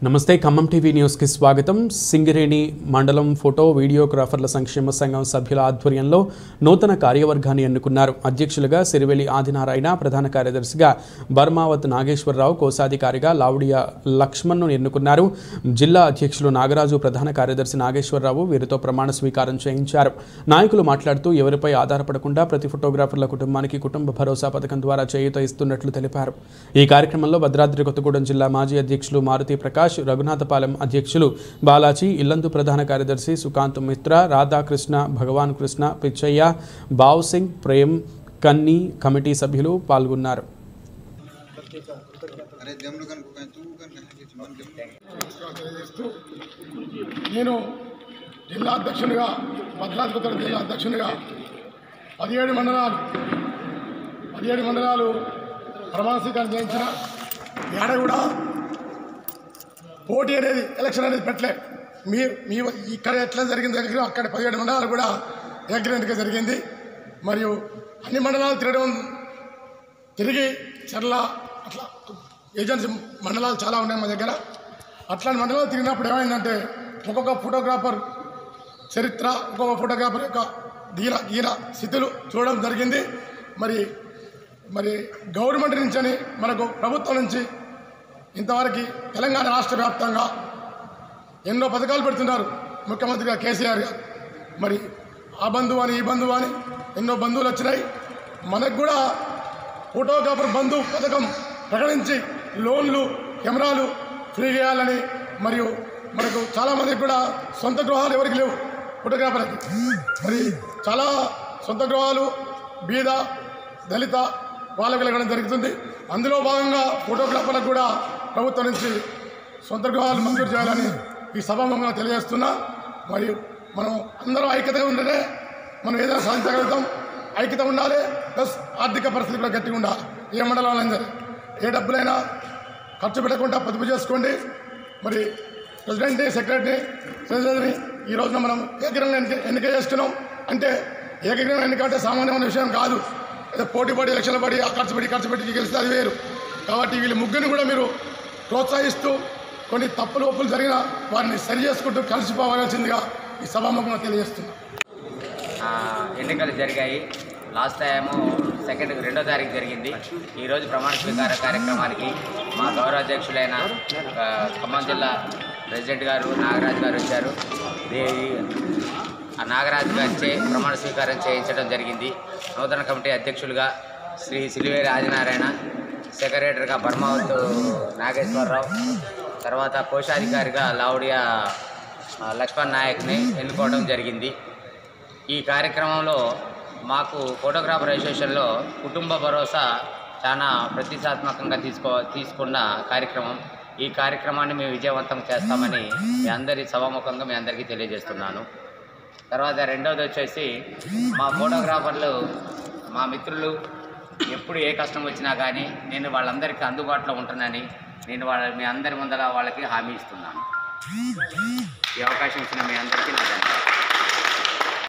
నమస్తే Khammam TV news కి స్వాగతం. సింగరేణి మండలం ఫోటో వీడియోగ్రాఫర్ల సంక్షేమ సంఘం సభ్యుల ఆధ్వర్యంలో నూతన కార్యవర్గాన్ని ఎన్నుకున్నారు. అధ్యక్షులుగా సిరివెలి ఆదినారాయణ, ప్రధాన కార్యదర్శిగా బర్మావత్ నాగేశ్వరరావు, కోశాధికారిగా లావుడియా లక్ష్మణ్ను ఎన్నుకున్నారు. జిల్లా అధ్యక్షులు నాగరాజు, ప్రధాన కార్యదర్శి నాగేశ్వరరావు వీరితో ప్రమాణ స్వీకారం చేయించారు. నాయకులు మాట్లాడుతూ ఎవరిపై ఆధారపడకుండా ప్రతి ఫోటోగ్రాఫర్ల కుటుంబానికి కుటుంబ భరోసా పథకం ద్వారా చేయూత ఇస్తున్నట్లు తెలిపారు. ఈ కార్యక్రమంలో భద్రాద్రి కొత్తగూడెం జిల్లా మాజీ అధ్యక్షులు మారుతి ప్రకాష్, రఘునాథపాలెం అధ్యక్షులు బాలాజీ, ఇల్లందు ప్రధాన కార్యదర్శి సుకాంత్ మిత్ర, రాధాకృష్ణ, భగవాన్ కృష్ణ, పిచ్చయ్య, బావ్ సింగ్, ప్రేమ్, కన్నీ కమిటీ సభ్యులు పాల్గొన్నారు. నేను జిల్లా అధ్యక్షునిగా, భద్రాద్రి కొత్తగూడెం జిల్లా అధ్యక్షునిగా 17 మండలాలు ప్రమాణ స్వీకారం చేయించిన ఏడ కూడా పోటీ అనేది, ఎలక్షన్ అనేది పెట్టలే. మీ ఇక్కడ ఎట్లా జరిగింది అక్కడ 17 మండలాలు కూడా ఏకగ్రీవంగా జరిగింది. మరియు అన్ని మండలాలు తిరిగి చర్ల అట్లా ఏజెన్సీ మండలాలు చాలా ఉన్నాయి మా దగ్గర. అట్లాంటి మండలాలు తిరిగినప్పుడు ఏమైందంటే ఒక్కొక్క ఫోటోగ్రాఫర్ చరిత్ర, ఒక్కొక్క ఫోటోగ్రాఫర్ యొక్క గీర స్థితులు చూడడం జరిగింది. మరి గవర్నమెంట్ నుంచి అని మనకు ప్రభుత్వం నుంచి ఇంతవరకు తెలంగాణ రాష్ట్ర వ్యాప్తంగా ఎన్నో పథకాలు పెడుతున్నారు ముఖ్యమంత్రిగా కేసీఆర్ గారు. మరి ఆ బంధువు అని, ఈ బంధువు అని ఎన్నో బంధువులు వచ్చినాయి. మనకు కూడా ఫోటోగ్రాఫర్ బంధువు పథకం ప్రకటించి లోన్లు, కెమెరాలు ఫ్రీ చేయాలని, మరియు మనకు చాలామందికి కూడా సొంత గృహాలు ఎవరికి లేవు ఫోటోగ్రాఫర్లకి. మరి చాలా సొంత గృహాలు బీద, దళిత వాళ్ళకి వెళ్ళడం జరుగుతుంది. అందులో భాగంగా ఫోటోగ్రాఫర్లకు కూడా ప్రభుత్వం నుంచి సొంత గృహాలు మంజూరు చేయాలని ఈ సభాముఖంగా తెలియజేస్తున్నా. మరియు మనం అందరం ఐక్యతగా ఉంటేనే మనం ఏదైనా సాధించగలుగుతాం. ఐక్యత ఉండాలి, ప్లస్ ఆర్థిక పరిస్థితి కూడా గట్టిగా ఉండాలి. ఏ మండలంలో సరే ఏ డబ్బులైనా ఖర్చు పెట్టకుండా పొదుపు చేసుకోండి. మరి ప్రెసిడెంట్ని, సెక్రటరీని, ట్రెజరీని ఈ రోజున మనం ఏకగ్రీవంగా ఎన్నిక చేస్తున్నాం. అంటే ఏకగ్రీవంగా ఎన్నిక అంటే సామాన్యమైన విషయం కాదు. ఏదో పోటీ ఎలక్షన్లు పడి ఖర్చు పెట్టి గెలిస్తే అది వేరు. కాబట్టి వీళ్ళు ముగ్గురిని కూడా మీరు ప్రోత్సహిస్తూ కొన్ని తప్పులు ఒప్పులు జరిగినా వారిని సరి చేసుకుంటూ కలిసిపోవాల్సిందిగా ఈ సభాముఖంగా తెలియజేస్తున్నాం. ఎన్నికలు జరిగాయి. లాస్ట్ టైము 2వ తారీఖు జరిగింది. ఈరోజు ప్రమాణ స్వీకార కార్యక్రమానికి మా గౌరవ అధ్యక్షులైన ఖమ్మం జిల్లా ప్రెసిడెంట్ గారు నాగరాజు గారు వచ్చారు. ఆ నాగరాజు గారిచే ప్రమాణ స్వీకారం చేయించడం జరిగింది. నూతన కమిటీ అధ్యక్షులుగా శ్రీ సిరివెలి ఆదినారాయణ, సెక్రటరీగా బర్మావత్ నాగేశ్వరరావు, తర్వాత కోశాధికారిగా లావుడియా లక్ష్మణ్ నాయక్ని ఎన్నుకోవడం జరిగింది. ఈ కార్యక్రమంలో మాకు ఫోటోగ్రాఫర్ అసోసియేషన్లో కుటుంబ భరోసా చాలా ప్రతిష్టాత్మకంగా తీసుకున్న కార్యక్రమం. ఈ కార్యక్రమాన్ని మేము విజయవంతం చేస్తామని మీ అందరి సభాముఖంగా మీ అందరికీ తెలియజేస్తున్నాను. తర్వాత రెండవది వచ్చేసి మా ఫోటోగ్రాఫర్లు, మా మిత్రులు ఎప్పుడు ఏ కష్టం వచ్చినా కానీ నేను వాళ్ళందరికీ అందుబాటులో ఉంటానని నేను మీ అందరి ముందర వాళ్ళకి హామీ ఇస్తున్నాను. ఈ అవకాశం ఇచ్చిన మీ అందరికీ నా ధన్యవాదాలు.